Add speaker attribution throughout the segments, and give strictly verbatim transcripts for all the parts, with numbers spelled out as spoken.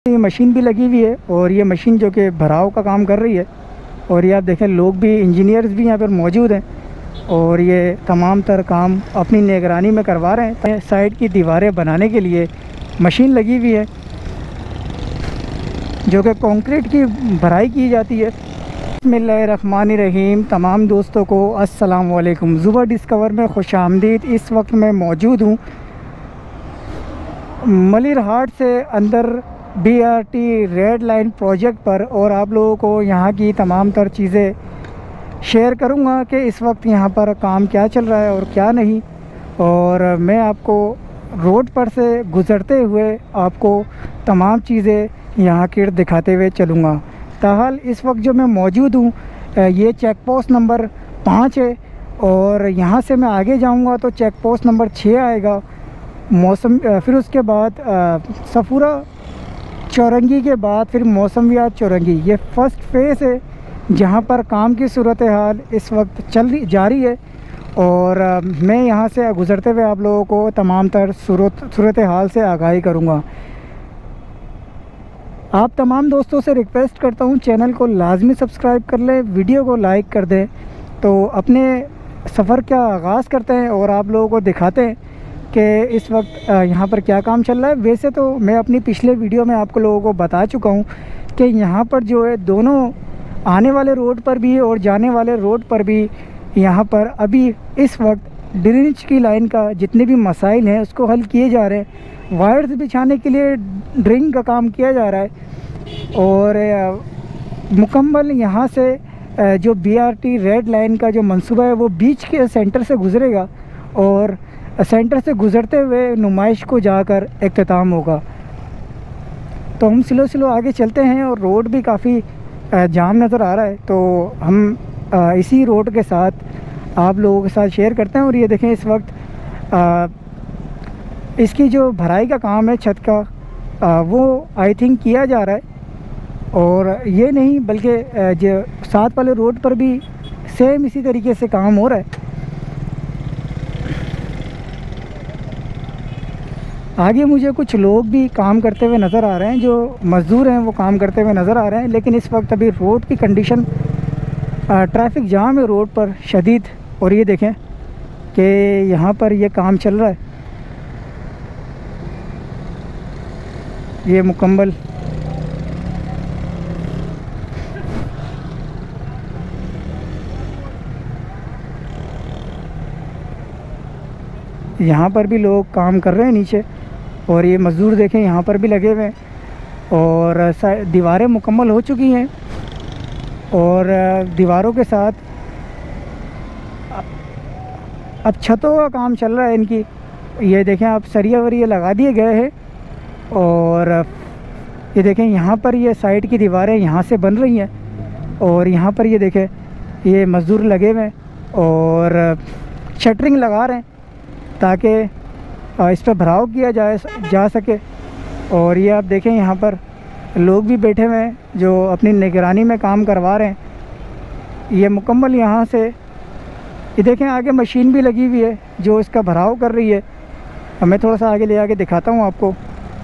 Speaker 1: ये मशीन भी लगी हुई है और ये मशीन जो कि भराव का काम कर रही है। और ये आप देखें लोग भी, इंजीनियर्स भी यहाँ पर मौजूद हैं और ये तमाम तर काम अपनी निगरानी में करवा रहे हैं। साइड की दीवारें बनाने के लिए मशीन लगी हुई है जो कि कंक्रीट की भराई की जाती है। बिस्मिल्लाहिर्रहमानिर्रहीम। तमाम दोस्तों को अस्सलाम वालेकुम। ज़ुबा डिस्कवर में खुशामदीद। इस वक्त मैं मौजूद हूँ मलिर हाट से अंदर B R T red line project पर और आप लोगों को यहाँ की तमाम तर चीज़ें शेयर करूँगा कि इस वक्त यहाँ पर काम क्या चल रहा है और क्या नहीं। और मैं आपको रोड पर से गुज़रते हुए आपको तमाम चीज़ें यहाँ की दिखाते हुए चलूँगा। ताहाल इस वक्त जो मैं मौजूद हूँ ये चेक पोस्ट नंबर पाँच है और यहाँ से मैं आगे जाऊँगा तो चेक पोस्ट नंबर छः आएगा। मौसम फिर उसके बाद सफूरा चौरंगी के बाद फिर मौसमियात चौरंगी। ये फ़र्स्ट फेज़ है जहाँ पर काम की सूरत हाल इस वक्त चल रही जारी है और मैं यहाँ से गुज़रते हुए आप लोगों को तमाम तर सूरत सूरत हाल से आगाही करूँगा। आप तमाम दोस्तों से रिक्वेस्ट करता हूँ चैनल को लाजमी सब्सक्राइब कर लें, वीडियो को लाइक कर दें। तो अपने सफ़र का आगाज़ करते हैं और आप लोगों को दिखाते हैं कि इस वक्त यहाँ पर क्या काम चल रहा है। वैसे तो मैं अपनी पिछले वीडियो में आपको लोगों को बता चुका हूँ कि यहाँ पर जो है दोनों आने वाले रोड पर भी और जाने वाले रोड पर भी यहाँ पर अभी इस वक्त ड्रेनेज की लाइन का जितने भी मसाइल हैं उसको हल किए जा रहे हैं। वायर्स बिछाने के लिए ड्रिंग का काम किया जा रहा है और मुकम्मल यहाँ से जो B R T red line का जो मंसूबा है वो बीच के सेंटर से गुज़रेगा और सेंटर से गुज़रते हुए नुमाइश को जाकर इख्तिताम होगा। तो हम स्लो स्लो आगे चलते हैं और रोड भी काफ़ी जाम नज़र आ रहा है तो हम इसी रोड के साथ आप लोगों के साथ शेयर करते हैं। और ये देखें इस वक्त आ, इसकी जो भराई का काम है छत का आ, वो आई थिंक किया जा रहा है। और ये नहीं बल्कि जो साथ वाले रोड पर भी सेम इसी तरीके से काम हो रहा है। आगे मुझे कुछ लोग भी काम करते हुए नज़र आ रहे हैं, जो मज़दूर हैं वो काम करते हुए नज़र आ रहे हैं। लेकिन इस वक्त अभी रोड की कंडीशन, ट्रैफिक जाम है रोड पर शदीद। और ये देखें कि यहाँ पर ये काम चल रहा है, ये मुकम्मल यहाँ पर भी लोग काम कर रहे हैं नीचे। और ये मज़दूर देखें यहाँ पर भी लगे हुए हैं और दीवारें मुकम्मल हो चुकी हैं और दीवारों के साथ अब छतों का काम चल रहा है इनकी। ये देखें आप सरिया वरिया लगा दिए गए हैं और ये देखें यहाँ पर ये साइड की दीवारें यहाँ से बन रही हैं और यहाँ पर ये देखें ये मज़दूर लगे हुए हैं और शटरिंग लगा रहे हैं ताकि इस पर भराव किया जाए जा सके। और ये आप देखें यहाँ पर लोग भी बैठे हुए हैं जो अपनी निगरानी में काम करवा रहे हैं। ये मुकम्मल यहाँ से ये देखें आगे मशीन भी लगी हुई है जो इसका भराव कर रही है। मैं थोड़ा सा आगे ले आके दिखाता हूँ आपको।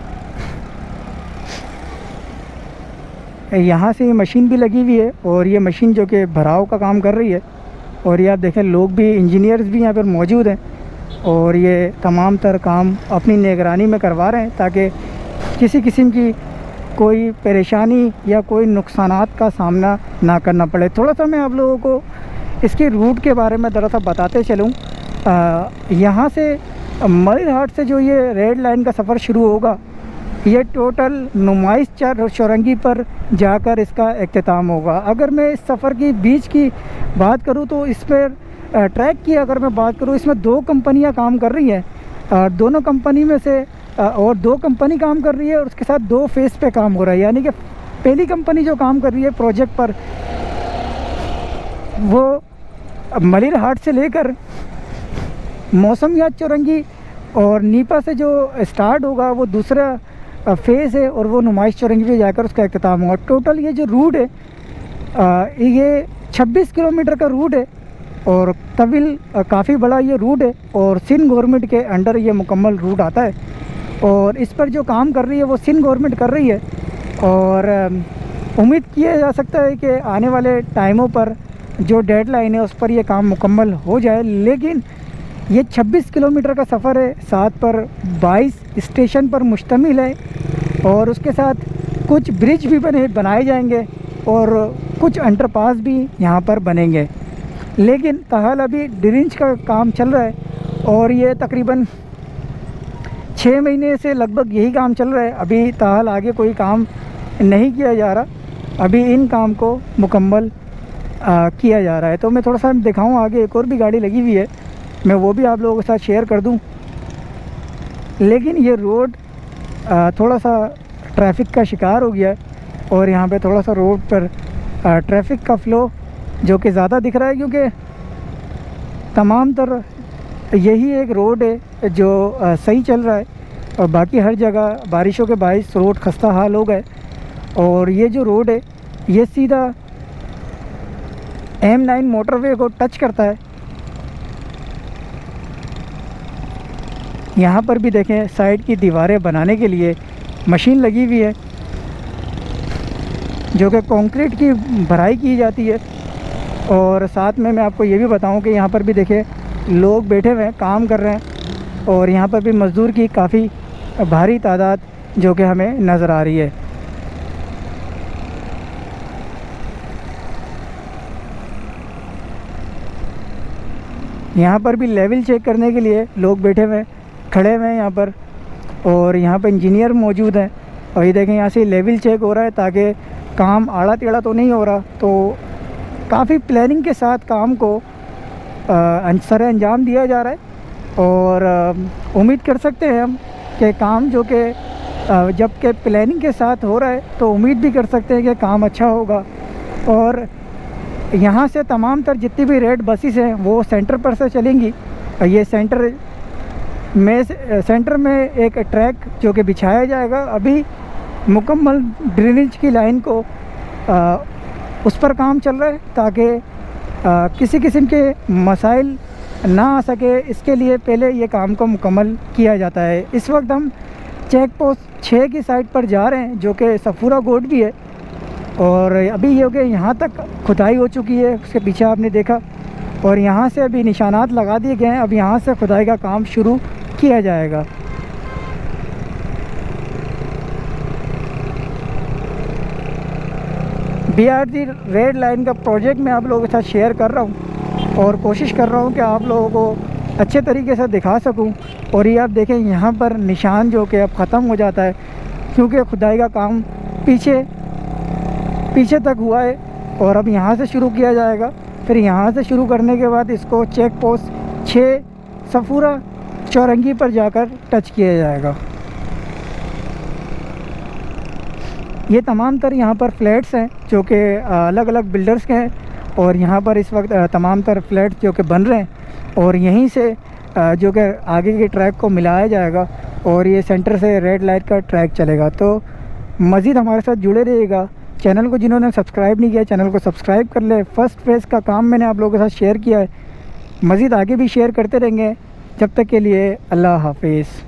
Speaker 1: यहाँ से ये मशीन भी लगी हुई है और ये मशीन जो कि भराव का काम कर रही है। और ये आप देखें लोग भी, इंजीनियर्स भी यहाँ पर मौजूद हैं और ये तमाम तर काम अपनी निगरानी में करवा रहे हैं ताकि किसी किस्म की कोई परेशानी या कोई नुकसानात का सामना ना करना पड़े। थोड़ा सा मैं आप लोगों को इसके रूट के बारे में ज़रा सा बताते चलूँ। यहाँ से मलिर हाट से जो ये रेड लाइन का सफ़र शुरू होगा ये टोटल नुमाइश चौरंगी पर जाकर इसका इख्तिताम होगा। अगर मैं इस सफ़र की बीच की बात करूँ तो इस पर ट्रैक की अगर मैं बात करूँ इसमें दो कंपनियां काम कर रही हैं। दोनों कंपनी में से और दो कंपनी काम कर रही है और उसके साथ दो फेज़ पे काम हो रहा है। यानी कि पहली कंपनी जो काम कर रही है प्रोजेक्ट पर वो मलिर हाट से लेकर मौसमियात चौरंगी और नीपा से जो स्टार्ट होगा वो दूसरा फेज़ है और वो नुमाइश चौरंगी पे जाकर उसका इख्तिताम होगा। टोटल ये जो रूट है ये छब्बीस किलोमीटर का रूट है और तविल काफ़ी बड़ा ये रूट है और सिंध गवर्नमेंट के अंडर ये मुकम्मल रूट आता है। और इस पर जो काम कर रही है वो सिंध गवर्नमेंट कर रही है और उम्मीद किया जा सकता है कि आने वाले टाइमों पर जो डेडलाइन है उस पर ये काम मुकम्मल हो जाए। लेकिन ये छब्बीस किलोमीटर का सफ़र है, सात पर बाईस स्टेशन पर मुश्तमिल है और उसके साथ कुछ ब्रिज भी बने बनाए जाएंगे और कुछ अंडरपास भी यहाँ पर बनेंगे। लेकिन ताहाल अभी ड्रेनेज का काम चल रहा है और ये तकरीबन छः महीने से लगभग यही काम चल रहा है। अभी ताहाल आगे कोई काम नहीं किया जा रहा, अभी इन काम को मुकम्मल आ, किया जा रहा है। तो मैं थोड़ा सा दिखाऊं, आगे एक और भी गाड़ी लगी हुई है, मैं वो भी आप लोगों के साथ शेयर कर दूं। लेकिन ये रोड आ, थोड़ा सा ट्रैफिक का शिकार हो गया है और यहाँ पे थोड़ा सा रोड पर आ, ट्रैफिक का फ़्लो जो कि ज़्यादा दिख रहा है, क्योंकि तमाम तर यही एक रोड है जो आ, सही चल रहा है और बाकी हर जगह बारिशों के बाइस रोड खस्ता हाल हो गए। और ये जो रोड है ये सीधा एम नाइन मोटरवे को टच करता है। यहाँ पर भी देखें साइड की दीवारें बनाने के लिए मशीन लगी हुई है जो कि कंक्रीट की भराई की जाती है। और साथ में मैं आपको ये भी बताऊं कि यहाँ पर भी देखें लोग बैठे हुए हैं, काम कर रहे हैं और यहाँ पर भी मज़दूर की काफ़ी भारी तादाद जो कि हमें नज़र आ रही है। यहाँ पर भी लेवल चेक करने के लिए लोग बैठे हुए खड़े हुए हैं यहाँ पर और यहाँ पर इंजीनियर मौजूद हैं और ये देखें यहाँ से लेवल चेक हो रहा है ताकि काम आड़ा टेढ़ा तो नहीं हो रहा। तो काफ़ी प्लानिंग के साथ काम को सर अंजाम दिया जा रहा है और उम्मीद कर सकते हैं हम कि काम जो कि जब के प्लानिंग के साथ हो रहा है तो उम्मीद भी कर सकते हैं कि काम अच्छा होगा। और यहाँ से तमाम तर जितनी भी रेड बसेस हैं वो सेंटर पर से चलेंगी। ये सेंटर में सेंटर में एक ट्रैक जो कि बिछाया जाएगा। अभी मुकम्मल ड्रेनेज की लाइन को आ, उस पर काम चल रहा है ताकि किसी किस्म के मसाइल ना आ सके, इसके लिए पहले ये काम को मुकम्मल किया जाता है। इस वक्त हम चेक पोस्ट छः की साइड पर जा रहे हैं जो कि सफूरा गोट भी है और अभी ये कि यहाँ तक खुदाई हो चुकी है, उसके पीछे आपने देखा और यहाँ से अभी निशानात लगा दिए गए हैं। अब यहाँ से खुदाई का काम शुरू किया जाएगा। B R T red line का प्रोजेक्ट मैं आप लोगों के साथ शेयर कर रहा हूँ और कोशिश कर रहा हूँ कि आप लोगों को अच्छे तरीके से दिखा सकूँ। और ये आप देखें यहाँ पर निशान जो कि अब ख़त्म हो जाता है क्योंकि खुदाई का काम पीछे पीछे तक हुआ है और अब यहाँ से शुरू किया जाएगा। फिर यहाँ से शुरू करने के बाद इसको चेक पोस्ट छः सफूरा चौरंगी पर जाकर टच किया जाएगा। ये तमाम तर यहाँ पर फ्लैट्स हैं जो कि अलग अलग बिल्डर्स के हैं और यहाँ पर इस वक्त तमाम तर फ्लैट्स जो कि बन रहे हैं और यहीं से जो कि आगे के ट्रैक को मिलाया जाएगा और ये सेंटर से रेड लाइट का ट्रैक चलेगा। तो मज़ीद हमारे साथ जुड़े रहिएगा। चैनल को जिन्होंने सब्सक्राइब नहीं किया चैनल को सब्सक्राइब कर ले। फर्स्ट फेज़ का काम मैंने आप लोगों के साथ शेयर किया है, मज़ीद आगे भी शेयर करते रहेंगे। जब तक के लिए अल्लाह हाफिज़।